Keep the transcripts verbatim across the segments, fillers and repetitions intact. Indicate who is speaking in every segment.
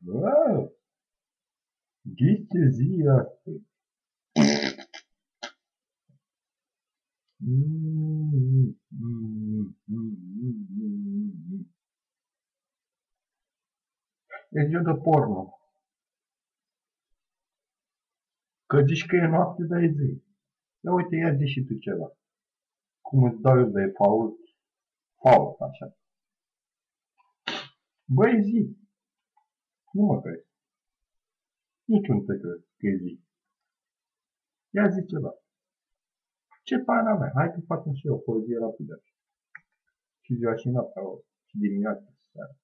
Speaker 1: Wow! Ghiți ce zi e astăzi? Mm, mm, mm, mm, mm. E ziua de porno. Că zici că e noapte, dar e zi. Ia uite, ia zi și tu ceva. Cum îți dau eu de fault, fault, așa. Băi, zi. Nu mă crezi. Nici nu te crezi că e zi. Ia zi ceva. Ce pana mea? Hai că facem și eu o poezie rapidă. Și ziua și noaptea, și dimineața, și seara.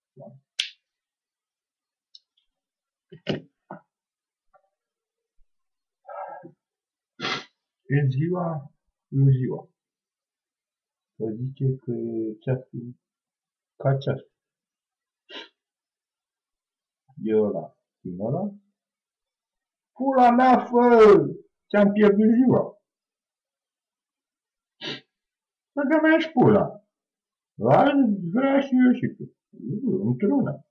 Speaker 1: E ziua, e ziua. Să zice că e ceasul ca ceasul. E ăla. Din ăla? Pula mea, fă! Ce-am pierdut ziua. Să că mi-aș pula. Aș vrea și eu și tu. Într-una.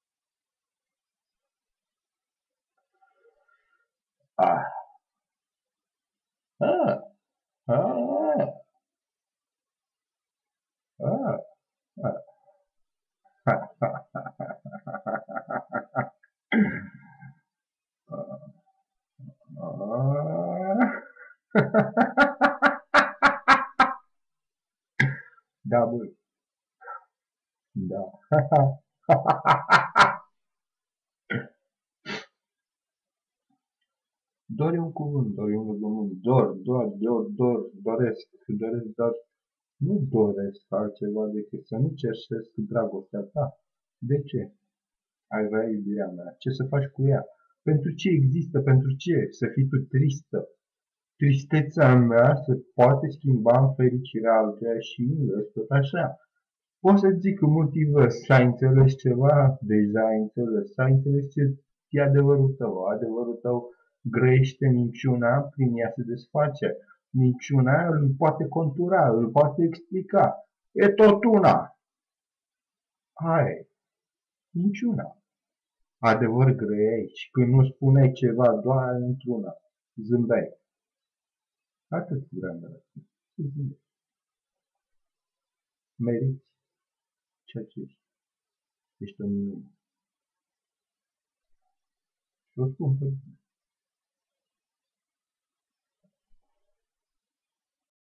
Speaker 1: Ah. Ah. Ah. Ah. Ah. Ha, ha, ha, ha, ha, ha, ha. Da, bă. Da. Dor e un cuvânt, dor e un cuvânt. Dor, dor, dor, dor, doresc, doresc, dor. Nu doresc altceva decât să nu cerșesc dragostea ta. De ce? Ai vrea iubirea mea. Ce să faci cu ea? Pentru ce există? Pentru ce? Să fii tu tristă. Tristețea mea se poate schimba în fericirea altuia și invers, tot așa. Poți să zic că motivă, s-a înțeles ceva, deja ai înțeles, s-a înțeles ce e adevărul tău. Adevărul tău grăiește minciuna, prin ea se desface. Minciuna îl poate contura, îl poate explica. E tot una. Hai, minciuna. Adevăr grăieai și când nu spuneai ceva doar într-una, zâmbeai. Atât vreau de la tine. Meriți ceea ce ești. Ești o minune. Și o spun pe